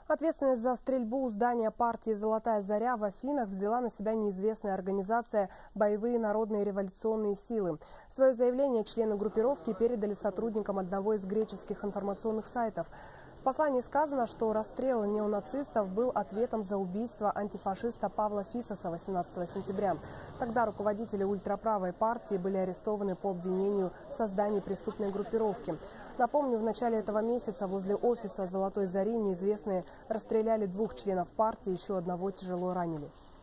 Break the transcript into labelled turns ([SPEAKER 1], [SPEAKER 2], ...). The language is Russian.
[SPEAKER 1] Ответственность за стрельбу у здания партии «Золотая заря» в Афинах взяла на себя неизвестная организация «Боевые народные революционные силы». Свое заявление члены группировки передали сотрудникам одного из греческих информационных сайтов. В послании сказано, что расстрел неонацистов был ответом за убийство антифашиста Павла Фисоса 18 сентября. Тогда руководители ультраправой партии были арестованы по обвинению в создании преступной группировки. Напомню, в начале этого месяца возле офиса «Золотой зари» неизвестные расстреляли 2 членов партии, еще одного тяжело ранили.